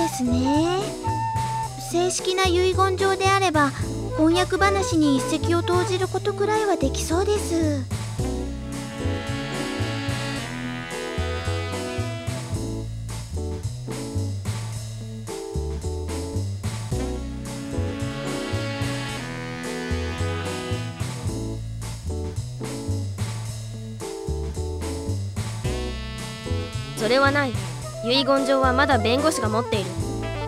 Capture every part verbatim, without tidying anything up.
ですね。正式な遺言状であれば婚約話に一石を投じることくらいはできそうです。 それはない。遺言状はまだ弁護士が持っている。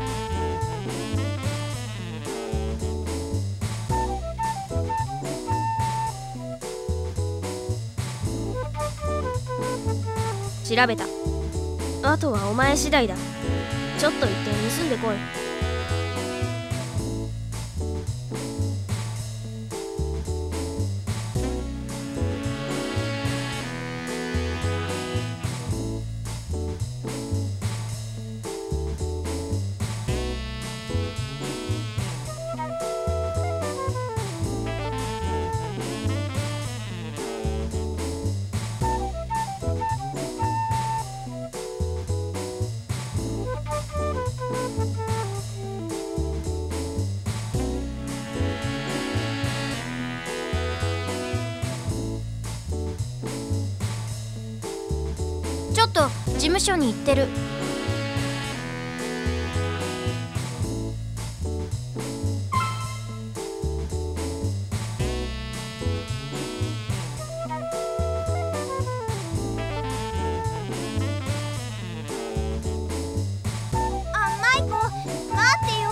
調べた。あとはお前次第だ。ちょっと行って盗んでこい。 ちょっと事務所に行ってる。あ、マイコ、待ってよ。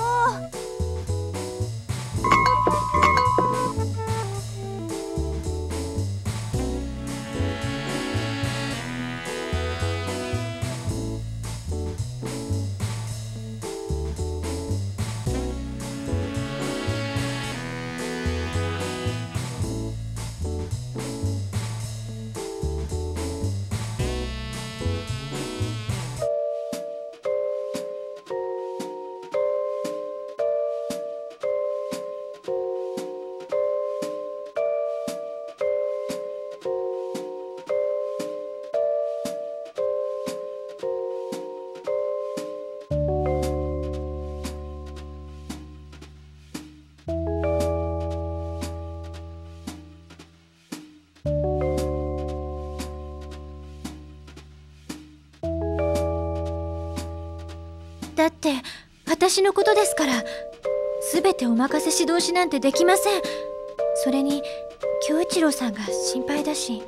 だって私のことですから、全てお任せ指導しなんてできません。それに恭一郎さんが心配だし。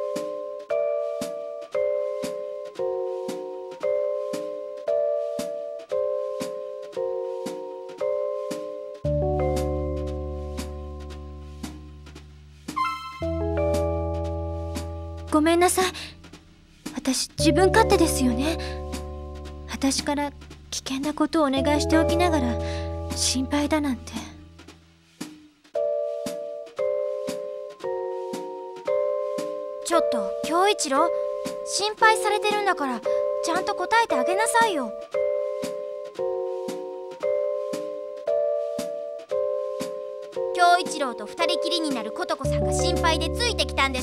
ごめんなさい。私自分勝手ですよね。私から危険なことをお願いしておきながら心配だなんて。ちょっと恭一郎、心配されてるんだからちゃんと答えてあげなさいよ。恭一郎と二人きりになる琴子さんが心配でついてきたんです。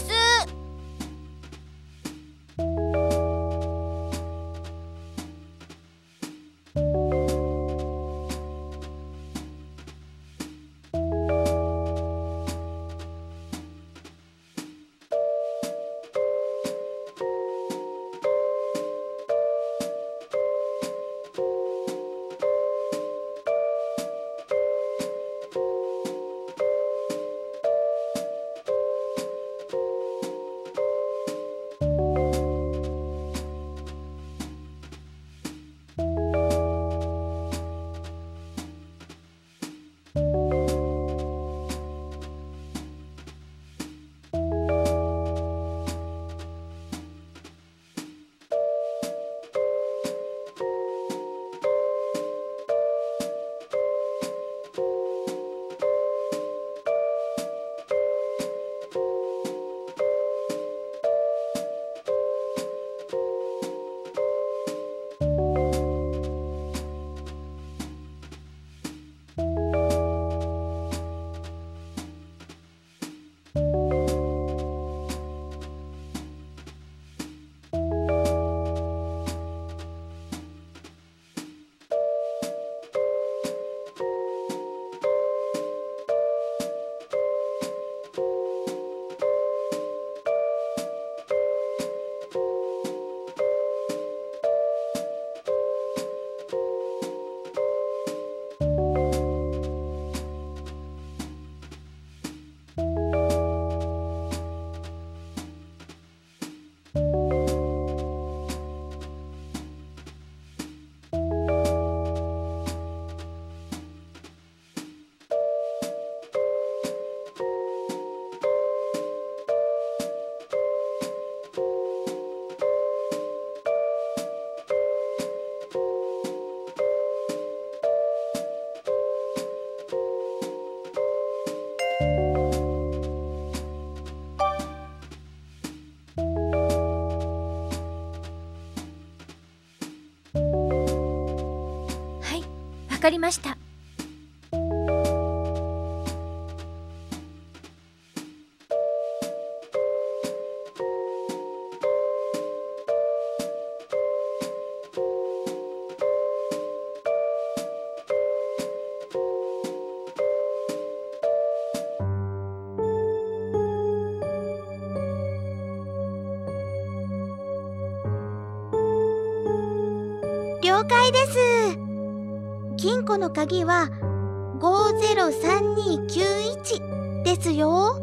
かりました。 了解です。金庫の鍵はごゼロさんにきゅういちですよ。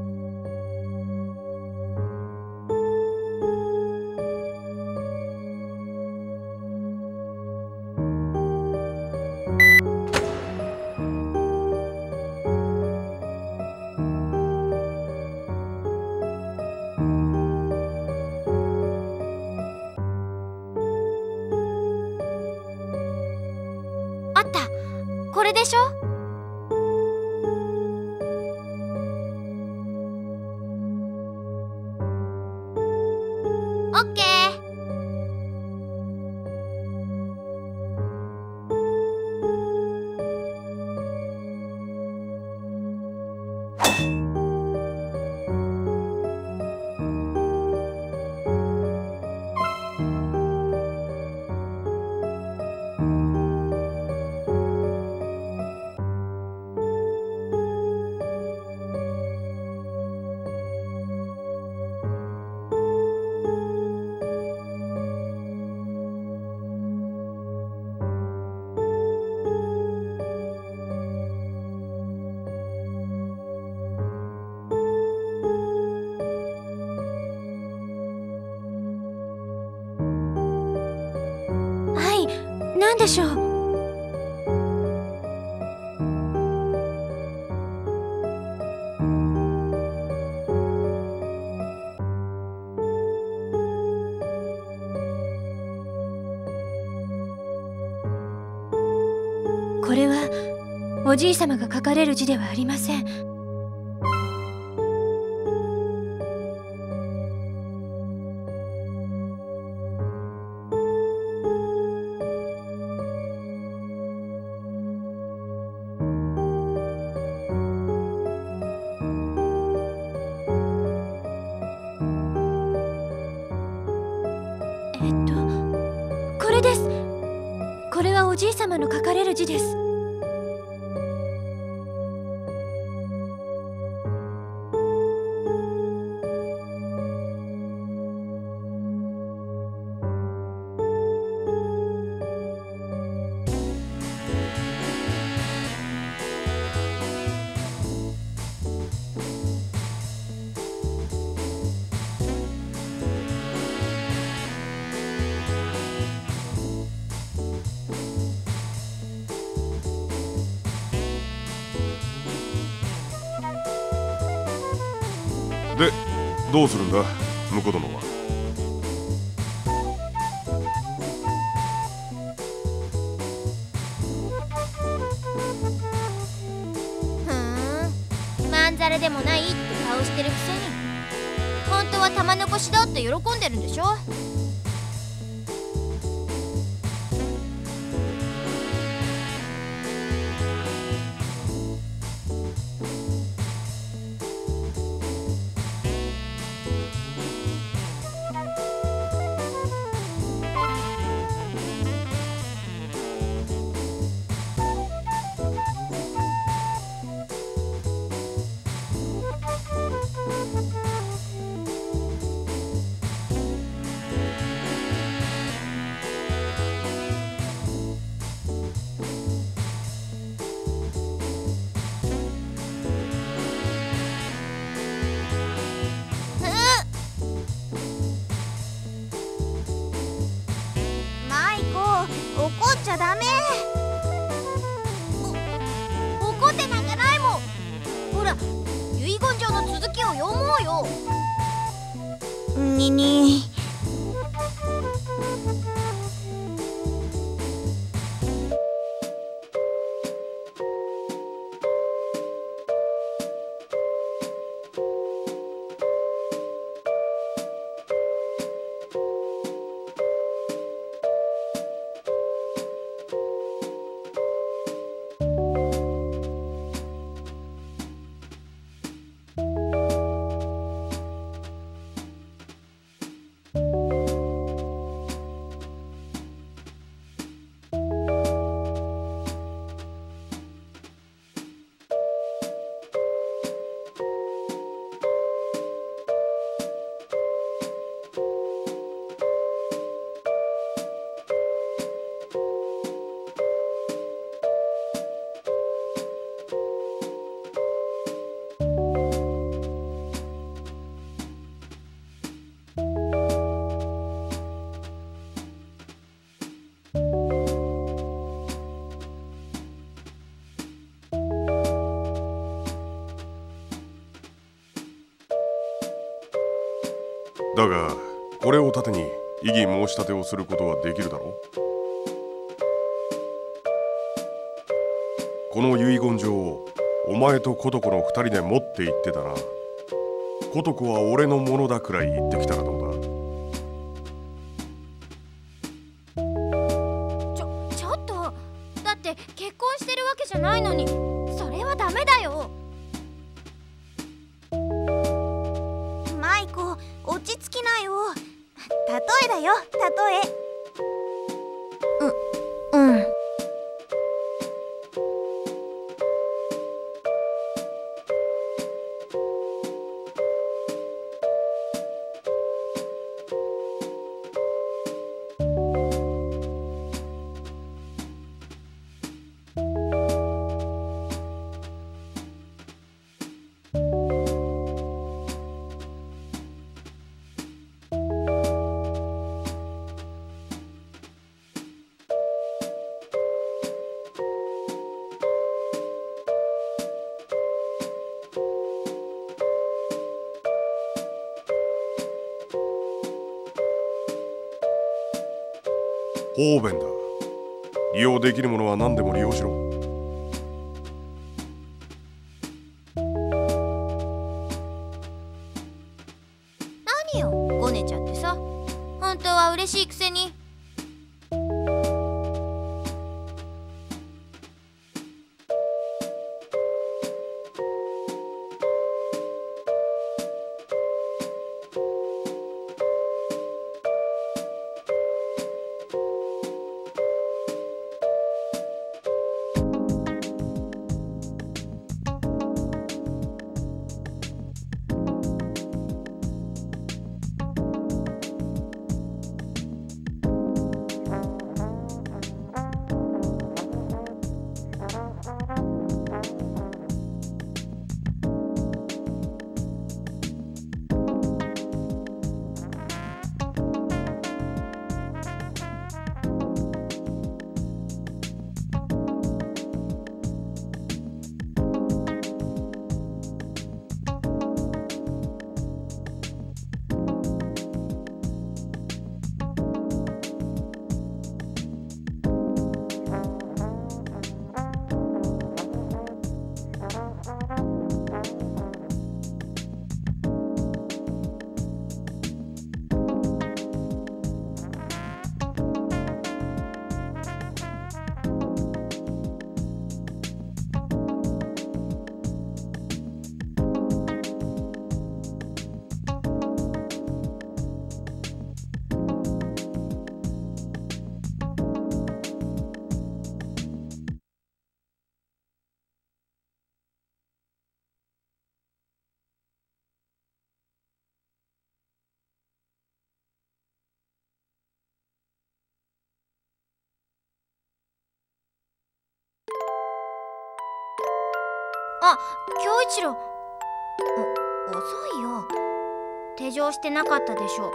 あった、これでしょ。オッケー。何でしょう。これはおじいさまが書かれる字ではありません。えっとこれです。これはおじいさまの書かれる字です。 で、どうするんだ、婿殿は。 ふーん、まんざらでもないって顔してるくせに、本当は玉残しだって喜んでるんでしょ。 怒っちゃダメ。 お怒ってなんかないもん。ほら、遺言状の続きを読もうよ。 ににだがこれを盾に異議申し立てをすることはできるだろう。この遺言状をお前と琴子の二人で持って行ってたら、琴子は俺のものだくらい言ってきたらどうだ。 ちょちょっと、だって結婚してるわけじゃないのに、それはダメだよ。 マイコ、落ち着きなよ。例えだよ、例え。 ううん方便だ。利用できるものは何でも利用しろ。 何よ、ごねちゃってさ。本当は嬉しいくせに。 あ、恭一郎。お、遅いよ。手錠してなかったでしょ。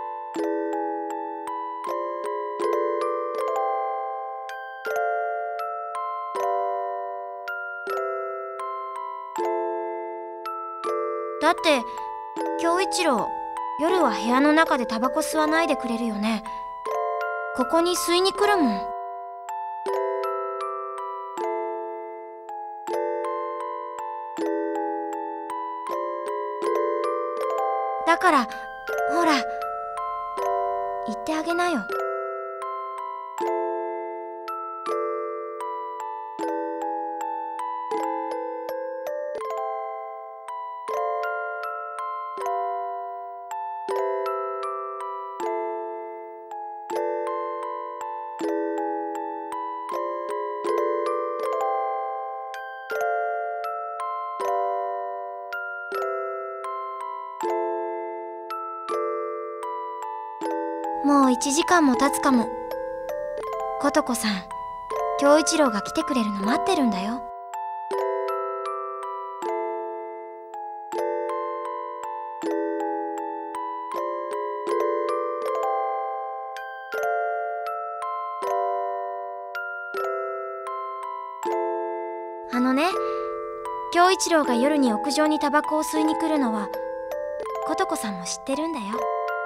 だって恭一郎、夜は部屋の中でタバコ吸わないでくれるよね。ここに吸いに来るもん。だからほら、言ってあげなよ。もういちじかんも経つかも。琴子さん、恭一郎が来てくれるの待ってるんだよ。あのね、恭一郎が夜に屋上にタバコを吸いに来るのは琴子さんも知ってるんだよ。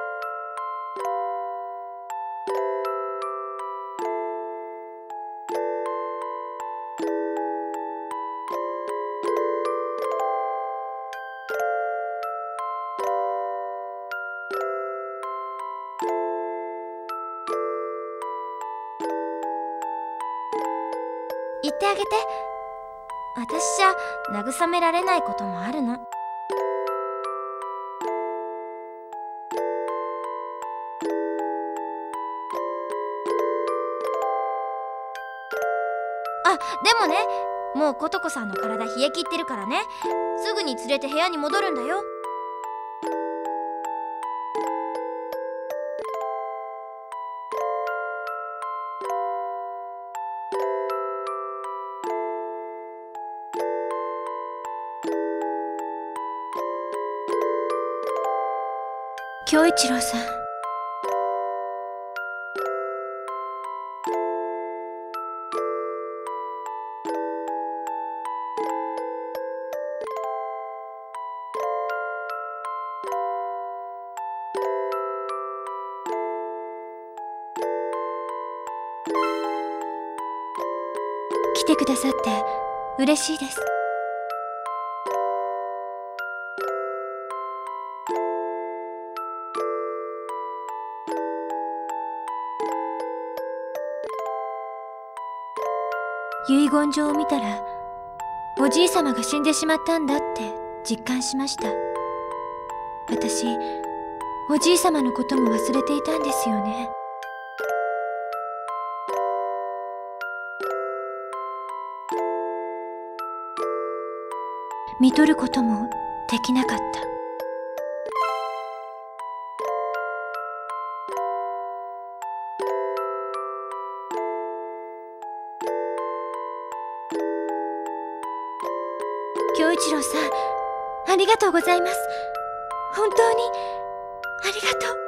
あげて。私じゃ慰められないこともあるの。あ、でもね、もうことこさんの体冷え切ってるからね。すぐに連れて部屋に戻るんだよ。 恭一郎さん、来てくださって嬉しいです。遺言状を見たら、おじいさまが死んでしまったんだって実感しました。私、おじいさまのことも忘れていたんですよね。見とることもできなかった。恭一郎さん、ありがとうございます。本当にありがとう。